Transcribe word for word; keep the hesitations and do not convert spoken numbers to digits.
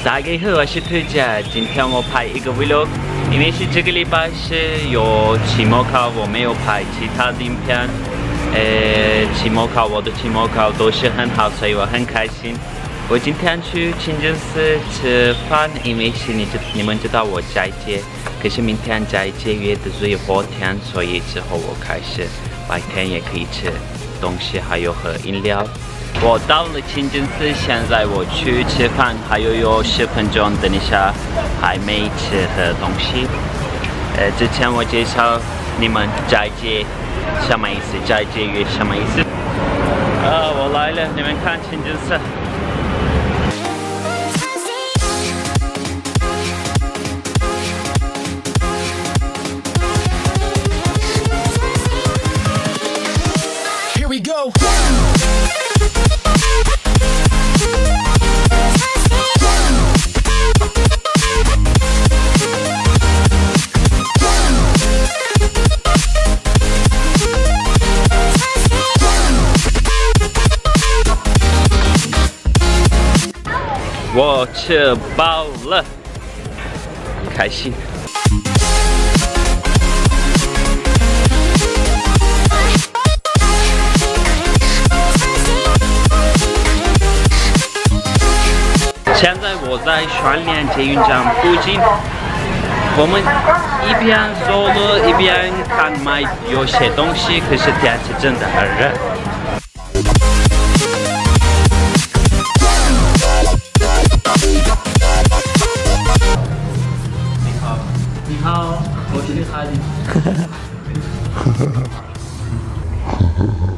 大家好，我是兔姐。今天我拍一个 vlog， 因为是这个礼拜是有期末考，我没有拍其他的影片。呃，期末考我的期末考都是很好，所以我很开心。我今天去清真寺吃饭，因为是你知你们知道我斋戒，可是明天斋戒月的最后天，所以之后我开始白天也可以吃东西，还有喝饮料。 我到了清真寺，现在我去吃饭，还有有十分钟，等一下还没吃的东西。呃，之前我介绍你们斋戒什么意思，斋戒月什么意思？啊，我来了，你们看清真寺。 Here we go. I 我吃饱了，开心。 现在我在双连捷运站附近，我们一边走路一边看买有些东西，可是天气真的很热。你好，你好，我是李哈利。